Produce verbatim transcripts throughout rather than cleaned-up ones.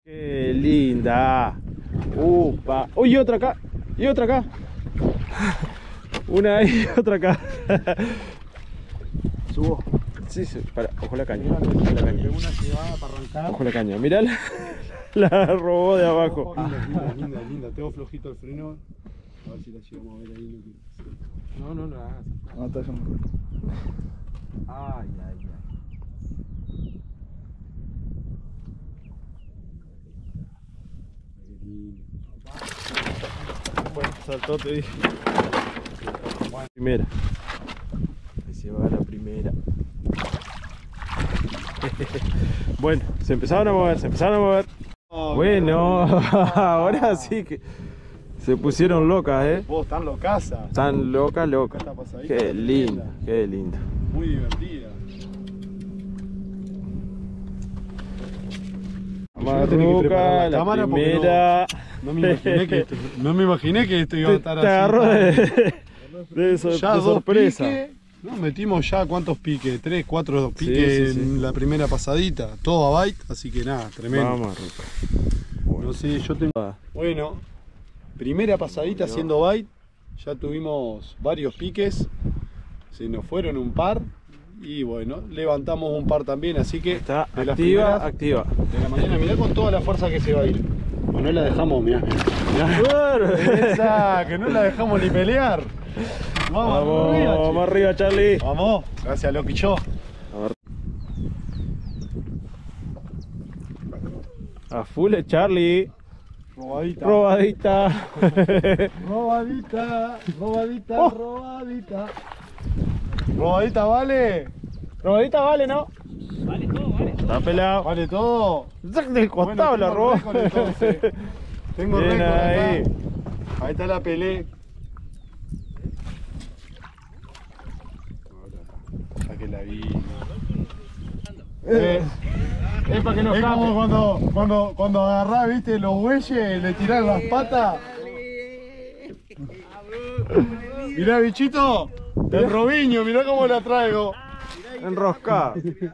Qué linda. Upa. Uy, otra acá. Y otra acá. Una ahí y otra acá. Subo. Sí, sí, para, ojo la caña. Ojo la caña. Una llevada para arrancar. Ojo la caña. Mirá, la, la robó de abajo. Linda, linda, linda, linda. Tengo flojito el freno. A ver si la llevamos a ver ahí lo que... No, no, no. No, está dejando. Ay, ay, ay. Qué lindo. Bueno, saltó, te dije. Primera. Ahí se va la primera. Bueno, se empezaron a mover, se empezaron a mover. Oh, bueno, ahora sí que se pusieron locas, eh. Vos, están locasas. Están locas, locas. Esta pasadita Qué está lindo, tremenda. qué lindo. Muy divertida. Marruca, la cámara porque primera. No me imaginé que esto, no me imaginé que esto iba a Te, estar te así. agarró de, de, so- Ya de dos sorpresa. piques. No, metimos ya cuántos piques, tres, cuatro piques Sí, sí, sí. en la primera pasadita, todo a bite, así que nada, tremendo. Vamos, Marruca. No sé, yo tengo. Bueno, primera pasadita Bueno. haciendo bite, ya tuvimos varios piques, se nos fueron un par y bueno, levantamos un par también, así que Está de las activa, primeras activa. de la mañana, mirá con toda la fuerza que se va a ir. Bueno, no la dejamos, mirá. Bueno. Esa, que no la dejamos ni pelear. Vamos, Vamos, arriba, vamos che. arriba, Charlie. Vamos, gracias Loki yo. A full, eh, Charlie. Robadita. Robadita. Robadita, robadita, Oh. robadita. Robadita, ¿vale? Robadita vale, ¿no? Vale todo, vale todo. Está pelado. Vale todo. Zac del costado Bueno, la tengo robó. récord, entonces. Tengo Bien récord acá. ahí. Ahí está la pelea. Ya que la vi. Eh, Es para que no es como escape. cuando, cuando, cuando agarrás, viste, los bueyes, le tirás las patas. Mirá, bichito, el Robiño, mirá cómo la traigo. Enroscada.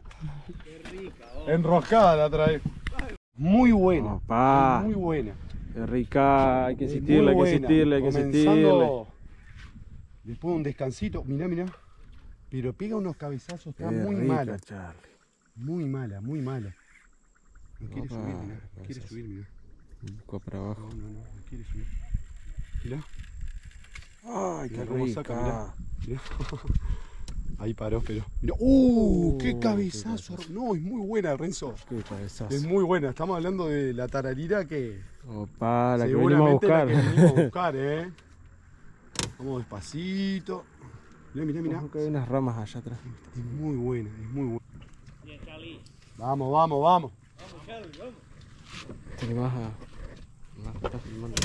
Enroscada la traigo. Muy buena. Opa. Muy buena. Qué rica. Hay que insistirle, Muy hay que buena. insistirle, hay que insistirle. Comenzando después de un descansito, mirá, mirá. Pero pega unos cabezazos, está Qué muy rica, mala. Charlie. Muy mala, muy mala. No quiere Opa, subir, mirá. No quiere cabezazos. subir, mirá. Un poco para abajo. No, no, no, no quiere subir. Mirá, Ay, qué mirá cómo saca, mirá. rica. Mirá. Ahí paró, pero. Mirá. ¡Uh! Uh, ¡Qué qué cabezazo! cabezazo. No, es muy buena, Renzo. Qué cabezazo. Es muy buena. Estamos hablando de la tararira que. Opa, la que venimos a seguramente buscar. la que venimos a buscar, eh. Vamos despacito. Mirá, mirá, mirá. Ojo que hay unas ramas allá atrás. Es muy buena, es muy buena. Bien, Charlie. Vamos, vamos, vamos. Vamos, Charlie, vamos. ¿Te animás a...? No, está filmando.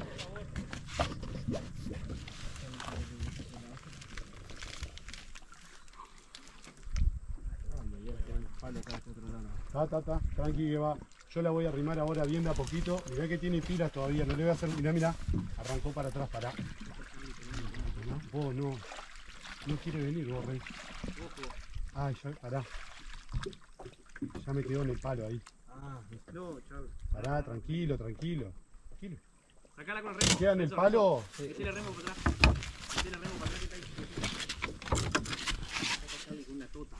Ta, ta, ta, tranqui que va. Yo la voy a arrimar ahora bien de a poquito. Mirá que tiene pilas todavía, no le voy a hacer. Mirá, mirá. Arrancó para atrás, pará. Vos no. No quiere venir vos, Rey. Ay, ya, pará. Ya me quedó en el palo ahí. Ah, no, Charlie. Pará, tranquilo, tranquilo. Tranquilo. Sacala con el remo. ¿Queda en el Eso, palo? Renzo. Metele remo para atrás. Metele remo para atrás que está ahí. Saca Charlie con una tota.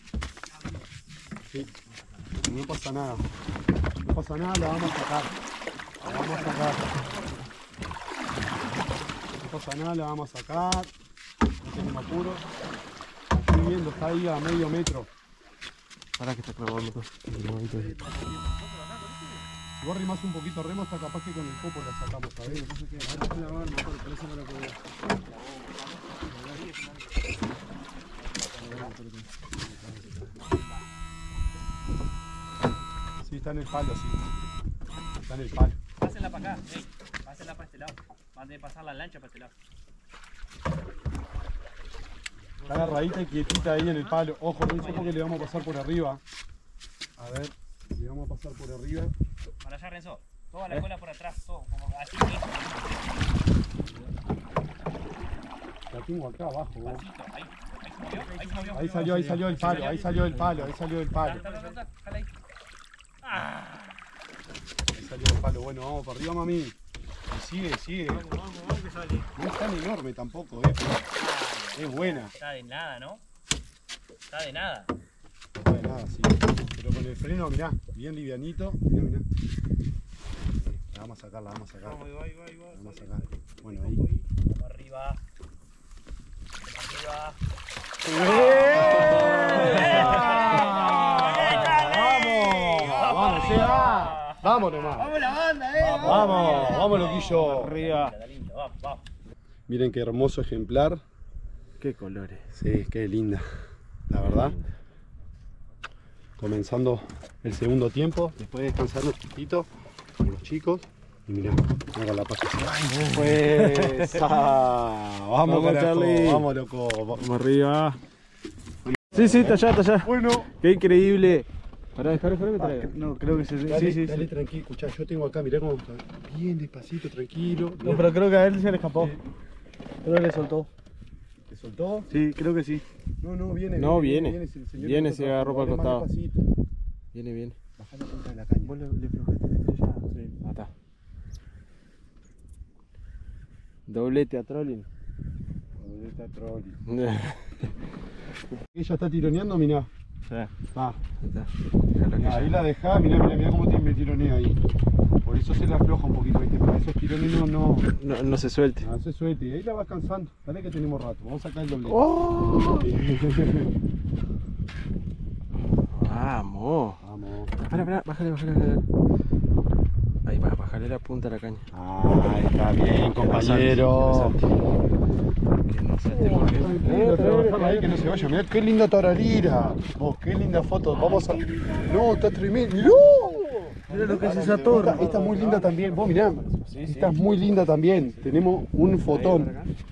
Sí. No pasa nada. No pasa nada, la vamos a sacar. La vamos a sacar. No pasa nada, la vamos a sacar. No tenemos apuro. Estoy viendo, está ahí a medio metro. Pará que está clavado el motor. Si vos rimás un poquito remo, está capaz que con el copo la sacamos, ¿sabés? No sé qué. A ver, clavado el motor, por eso no la puedo. Sí, está en el palo, sí. Está en el palo. Pásenla para acá, ey. Pásenla para este lado. Van a pasar la lancha para este lado. Está agarradita y quietita ahí en el palo. Ojo, Renzo, porque le vamos a pasar por arriba. A ver, le vamos a pasar por arriba. Para allá, Renzo. Toda la ¿Eh? cola por atrás, todo. Como así. La tengo acá abajo, vos. Pasito. Ahí. Ahí se movió. Ahí Ahí se movió. salió, ahí salió el palo, ahí salió el palo, ahí salió el palo. Dale, dale, dale, dale, dale ahí. Ah. salió el palo. Bueno, vamos para arriba, mami. Y sigue, sigue. Vamos, vamos, vamos que sale. No es tan enorme tampoco, eh. Es buena. Está de nada, ¿no? Está de nada. No hay nada, sí. Pero con el freno, mirá, bien livianito. Mirá, mirá. La vamos a sacar, la vamos a sacar. Vamos, ahí va, ahí va, ahí va. La vamos a sacar. Bueno, ahí. Vamos arriba. Vamos arriba. ¡Vamos! ¡Vamos, llega! ¡Vamos nomás! ¡Vamos la banda, eh! ¡Vamos! ¡Vamos, loquillo! Arriba. Está lindo, vamos, vamos. Miren qué hermoso ejemplar. Qué colores. Sí, qué linda. La verdad. Comenzando el segundo tiempo, después de descansar un poquitito con los chicos. Y miren, hago la paz. Pues, ah, vamos, Vamos, carajo, Charlie. vamos, loco. Vamos arriba. Sí, sí, está allá, está allá. Bueno. Qué increíble. Pará, dejar, dejar que traiga. No, creo que se... Dale, sí, sí, dale sí. tranquilo, escuchá, yo tengo acá, mirá cómo está. Bien despacito, tranquilo. No, pero creo que a él se le escapó. Creo que le soltó. ¿Te soltó? Sí, creo que sí. No, no, viene. No, viene. Viene, el señor Viene, que se toca, agarró para el dale más costado. despacito. Viene, viene. Bajá la punta de la caña. ¿Vos le, le flojaste la estrella? Sí. Ah, está. Doblete a trolling. Doblete trolling. Ella está tironeando, mirá. Ya, Va. está. Mirá, ahí la dejá, mirá, mirá, mirá cómo te me tironea ahí. Por eso se le afloja un poquito, ¿viste? Para esos tirones no, no, No, no se suelte. no se suelte. Y ahí la vas cansando. Dale que tenemos rato. Vamos a sacar el doblete. ¡Oh! Vamos. Vamos. Espera, espera, bájale, bájale, bájale. Ahí va, bájale la punta a la caña. Ahí está bien, compañero. Que no salte porque... Tranquilo, trabajala ahí que no se vaya. Mirá qué linda tararira. Vos, qué linda foto. Vamos a. No, está tremendo. ¡No! Mira lo que es esa torre. Esta, esta es muy linda también. Vos mirá. Esta es muy linda también. Tenemos un fotón.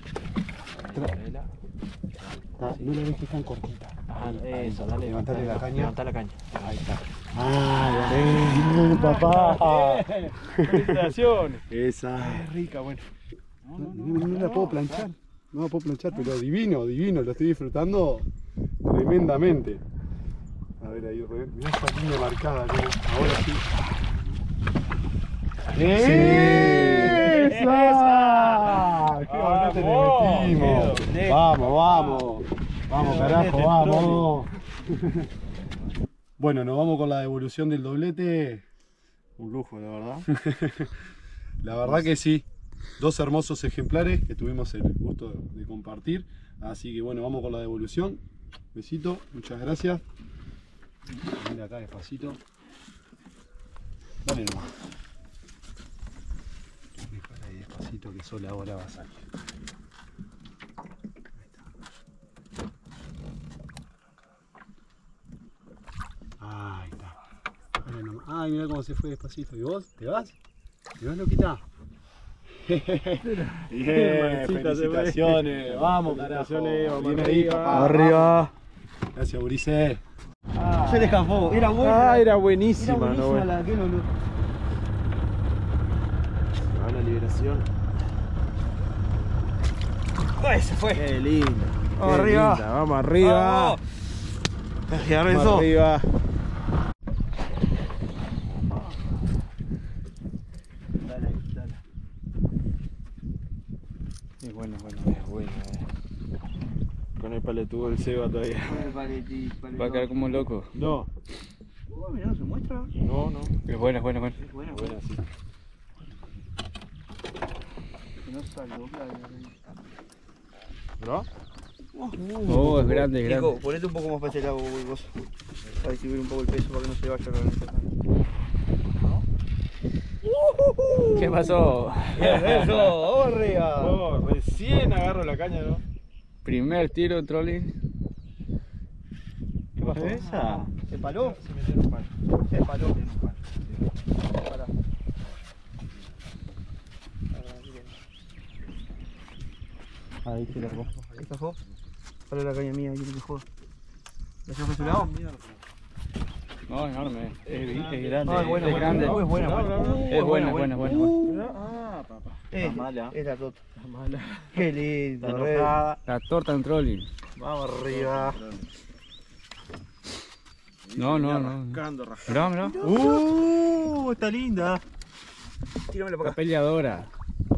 Ah, no la ves que es tan cortita. Ah, eso, dale. Levantale la caña. Levantá la caña. Ahí está. ¡Ay, bien, papá! Felicitaciones. Esa. Es rica, bueno. No, no, no la puedo planchar. No la puedo planchar, pero divino, divino. Lo estoy disfrutando tremendamente. A ver ahí, Rubén. Mirá esta línea marcada. ¿No? Ahora sí. ¡Esa! ¡Qué bonito le metimos! Vamos, vamos. Vamos, carajo, vamos. Bueno, nos vamos con la devolución del doblete. Un lujo, la verdad. La verdad que sí. Dos hermosos ejemplares que tuvimos el gusto de compartir. Así que bueno, vamos con la devolución. Besito, muchas gracias. Mira acá despacito. Dale nomás. Déjala ahí despacito que solo ahora va a salir. Ahí está. Dale nomás. Ay, mira cómo se fue despacito. ¿Y vos? ¿Te vas? ¿Te vas, loquita? Bien, felicitaciones. Vamos, carajo. Felicitaciones, vamos Bien ahí, arriba. papá. Arriba. Gracias, Ulises. Se le escapó. Era buena. Ah, era buenísima, Era no, buenísima bueno. la que no, no. Se va la liberación. ¡Ay, se fue! Qué lindo. Vamos Qué arriba. linda, Vamos arriba. Vamos. Ya Vamos Renzo. arriba. Dale, dale. Es bueno, bueno, es bueno. Eh. Con el paletudo del Seba todavía. Va a quedar como loco. No, Oh, mira, no se muestra. no, no. Es buena, es buena, es buena. Es buena, Buena, sí. Que no salgo, ¿No? Oh, es grande, es grande. Nico, ponete un poco más para este lado, vos. Para distribuir un poco el peso para que no se vaya con esta. ¿Qué pasó? Eso, vamos arriba. Oh, recién agarro la caña, ¿no? Primer tiro en trolling. ¿Qué pasó? ¿Esa? ¿Se paló? Se metió en un palo. Se paló. Pará. Ahí se largó. Ahí zafó. Sale la caña mía, ahí que joda. ¿La llevas a su lado? No, enorme. Es, es grande. Ah, es buena, es buena. grande. Uh, es buena, buena. Uh, Es buena, buena, buena. Uh, Ah, papá. es, mala. es la tota. Está mala. Qué lindo, Está re. enojada. La torta en trolling. Vamos arriba. No, no, no. Mirá, mirá. Uh, está linda. Tíramelo para La acá. peleadora.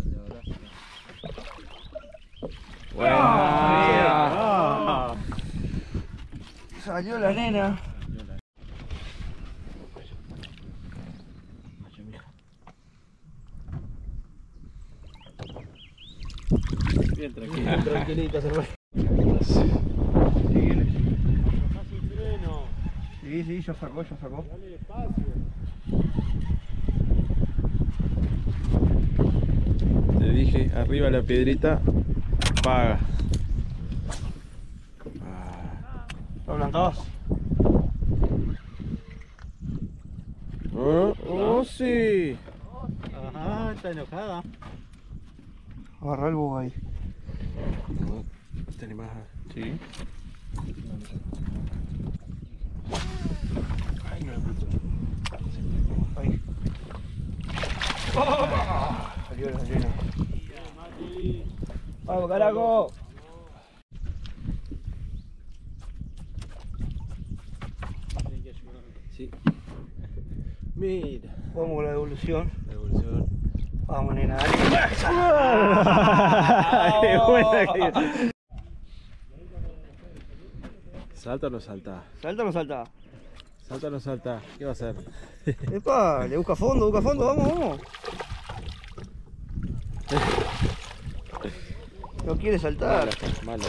Ah, salió la nena. Bien tranquilo. Tranquilita, hermano. Sí, sí, ya sacó, ya sacó. Te dije, arriba la piedrita, paga. ¿Lo plantabas? Oh, oh, sí. Ajá, está enojada. Agarra el bobo ahí. No, te animás a... Sí. Ay, no. Ahí. ¡Oh! Salió la nena. ¡Vamos, carajo! Sí. Mira. Vamos con la devolución. La evolución. Vamos, nena, dale. Qué buena que... ¿Salta o no salta? ¿Salta o no salta? ¿Salta o no salta? ¿Qué va a hacer? Epa, le busca fondo, busca fondo, vamos, vamos. No quiere saltar. Mala, mala.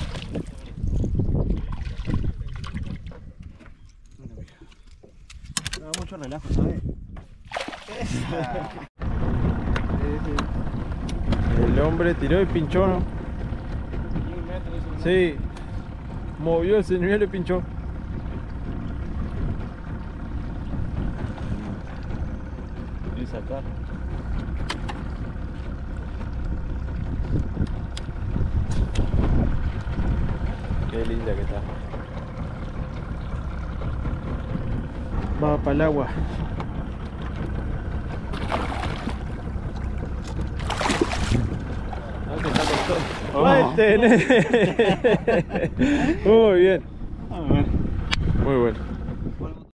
No, mucho relajo, ¿sabes? El hombre tiró y pinchó, ¿no? Sí. Movió el señuelo y pinchó. Y sacar. Qué linda que está. Va para el agua. Ahí tenés. Muy bien. Muy bueno.